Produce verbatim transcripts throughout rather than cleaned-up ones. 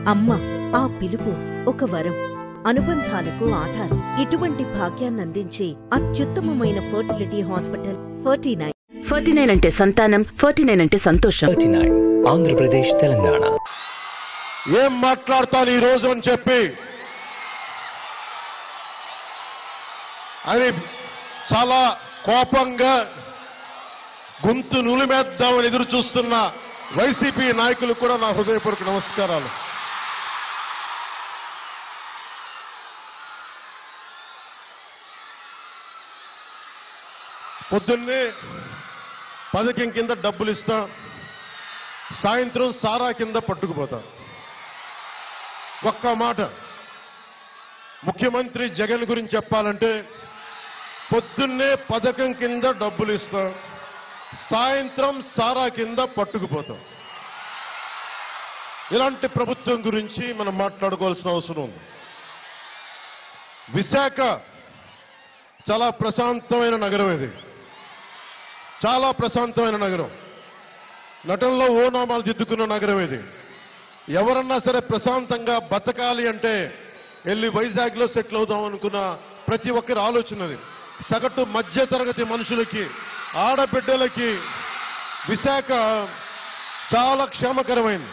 అమ్మ ఆ పిలుపు ఒక వరం, అనుబంధాలకు ఆధారం. ఇటువంటి భాగ్యాన్నందించే అత్యుత్తమమైన fertility hospital forty nine. Forty nine అంటే సంతానం, ఫర్టీ నైన్ అంటే సంతోషం. Forty nine Andhra Pradesh, Telangana. ఏం మాట్లాడతాను ఈ రోజు అని చెప్పి అని చాలా కోపంగా గొంతు నులిమేద్దామని ఎదురు చూస్తున్న వైసీపీ నాయకులకు కూడా నా హృదయపూర్వక నమస్కారాలు. పొద్దున్నే పథకం కింద డబ్బులు ఇస్తా, సాయంత్రం సారా కింద పట్టుకుపోతా. ఒక్క మాట ముఖ్యమంత్రి జగన్ గురించి చెప్పాలంటే, పొద్దున్నే పథకం కింద డబ్బులు ఇస్తాం, సాయంత్రం సారా కింద పట్టుకుపోతాం. ఇలాంటి ప్రభుత్వం గురించి మనం మాట్లాడుకోవాల్సిన అవసరం ఉంది. విశాఖ చాలా ప్రశాంతమైన నగరం. ఇది చాలా ప్రశాంతమైన నగరం. నటనలో ఓనామాలు దిద్దుకున్న నగరం ఇది. ఎవరన్నా సరే ప్రశాంతంగా బతకాలి అంటే వెళ్ళి వైజాగ్ లో సెటిల్ అవుదాం అనుకున్న ప్రతి ఒక్కరి ఆలోచనది. సగటు మధ్య తరగతి మనుషులకి, ఆడబిడ్డలకి విశాఖ చాలా క్షేమకరమైంది.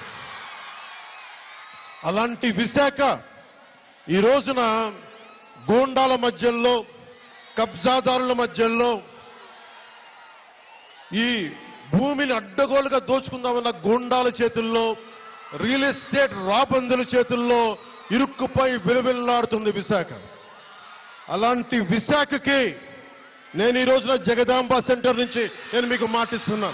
అలాంటి విశాఖ ఈ రోజున గూండాల మధ్యలో, కబ్జాదారుల మధ్యలో, ఈ భూమిని అడ్డగోలుగా దోచుకుందామన్న గూండాల చేతుల్లో, రియల్ ఎస్టేట్ రాబందుల చేతుల్లో ఇరుక్కుపోయి విలువిల్లాడుతుంది విశాఖ. అలాంటి విశాఖకి నేను ఈ రోజున జగదాంబ సెంటర్ నుంచి నేను మీకు మాటిస్తున్నాను.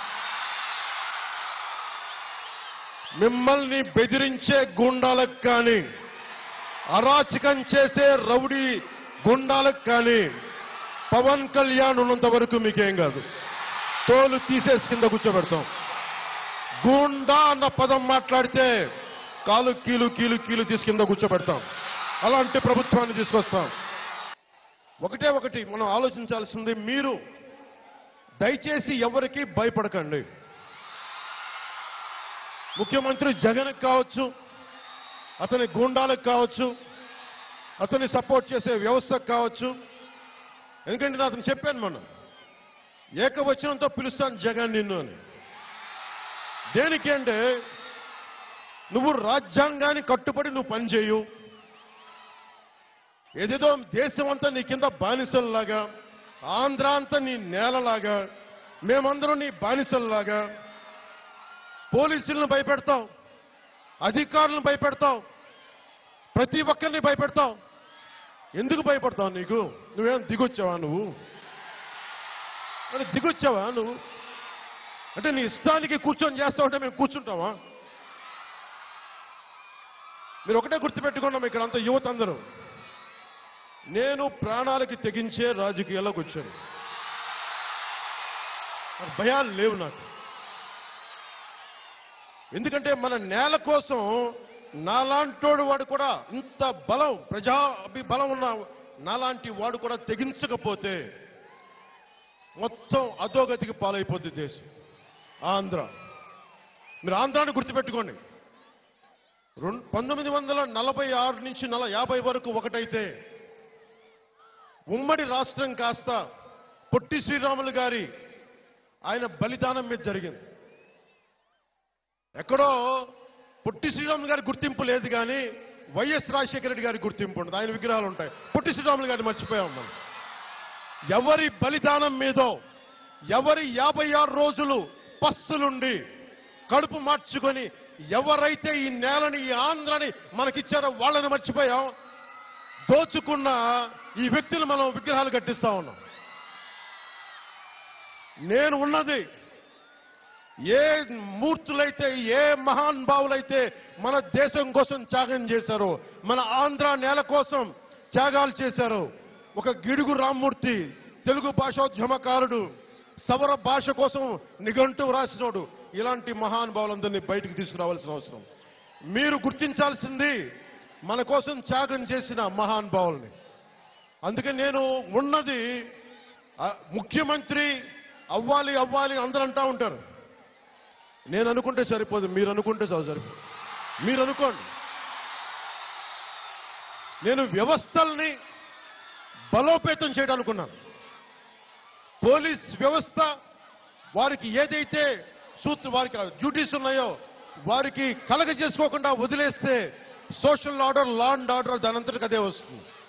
మిమ్మల్ని బెదిరించే గుండాలకు కానీ, అరాచకం చేసే రౌడీ గుండాలకు కానీ పవన్ కళ్యాణ్ ఉన్నంత వరకు మీకేం కాదు. తోలు తీసేసి కింద కూర్చోబెడతాం. గూండా అన్న పదం మాట్లాడితే కాలు కీలు కీలు కీలు తీసి కింద కూర్చోబెడతాం. అలాంటి ప్రభుత్వాన్ని తీసుకొస్తాం. ఒకటే ఒకటి మనం ఆలోచించాల్సింది, మీరు దయచేసి ఎవరికి భయపడకండి. ముఖ్యమంత్రి జగన్ కావచ్చు, అతని గూండాలకు కావచ్చు, అతన్ని సపోర్ట్ చేసే వ్యవస్థకు కావచ్చు. ఎందుకంటే నేను అతను చెప్పాను, మనం ఏకవచనంతో పిలుస్తాను జగన్ నిన్ను అని. దేనికి అంటే, నువ్వు రాజ్యాంగాన్ని కట్టుబడి నువ్వు పనిచేయు. ఏదేదో దేశం అంతా నీ కింద బానిసల్లాగా, ఆంధ్ర అంతా నీ నేలలాగా, మేమందరం నీ బానిసల్లాగా పోలీసులను భయపెడతావు, అధికారులను భయపెడతావు, ప్రతి ఒక్కరిని భయపెడతావు. ఎందుకు భయపడతావు? నీకు నువ్వేం దిగొచ్చావా? నువ్వు దిగొచ్చావా నువ్వు? అంటే నీ ఇష్టానికి కూర్చొని చేస్తావంటే మేము కూర్చుంటావా? మీరు ఒకటే గుర్తుపెట్టుకున్నాం, ఇక్కడ అంతా యువత అందరూ, నేను ప్రాణాలకి తెగించే రాజకీయాల్లోకి వచ్చాను. భయాలు లేవు నాకు. ఎందుకంటే మన నేల కోసం నాలాంటోడు వాడు కూడా, ఇంత బలం, ప్రజా అభిబలం ఉన్న నాలాంటి వాడు కూడా తెగించకపోతే మొత్తం అధోగతికి పాలైపోద్ది దేశం. ఆంధ్ర, మీరు ఆంధ్రాన్ని గుర్తుపెట్టుకోండి. రెండు పంతొమ్మిది వందల నలభై ఆరు నుంచి నల యాభై వరకు ఒకటైతే ఉమ్మడి రాష్ట్రం కాస్త పొట్టి శ్రీరాములు గారి ఆయన బలిదానం మీద జరిగింది. ఎక్కడో పొట్టి శ్రీరాములు గారి గుర్తింపు లేదు, కానీ వైఎస్ రాజశేఖర రెడ్డి గారి గుర్తింపు ఉంటుంది. ఆయన విగ్రహాలు ఉంటాయి. పొట్టి శ్రీరాములు గారిని మర్చిపోయాం మనం. ఎవరి బలిదానం మీదో, ఎవరి యాభై ఆరు రోజులు పస్తులుండి కడుపు మార్చుకొని ఎవరైతే ఈ నేలని, ఈ ఆంధ్రని మనకిచ్చారో వాళ్ళని మర్చిపోయాం. దోచుకున్న ఈ వ్యక్తులు మనం విగ్రహాలు కట్టిస్తా ఉన్నాం. నేను ఉన్నది, ఏ మూర్తులైతే, ఏ మహానుభావులైతే మన దేశం కోసం త్యాగం చేశారో, మన ఆంధ్ర నేల కోసం త్యాగాలు చేశారో, ఒక గిడుగు రామ్మూర్తి, తెలుగు భాషోద్యమకారుడు, సవర భాష కోసం నిఘంటు రాసినోడు, ఇలాంటి మహానుభావులందరినీ బయటకు తీసుకురావాల్సిన అవసరం. మీరు గుర్తించాల్సింది మన కోసం త్యాగం చేసిన మహానుభావుల్ని. అందుకే నేను ఉన్నది, ముఖ్యమంత్రి అవ్వాలి అవ్వాలి అందరూ అంటా ఉంటారు. నేను అనుకుంటే సరిపోదు, మీరు అనుకుంటే చాలు సరిపోదు. మీరు అనుకోండి. నేను వ్యవస్థల్ని బలోపేతం చేయడం అనుకున్నాను. పోలీస్ వ్యవస్థ వారికి ఏదైతే సూత్ర వారికి డ్యూటీస్ ఉన్నాయో వారికి కలగ చేసుకోకుండా వదిలేస్తే social order, law and order దానంతటికి అదే వస్తుంది.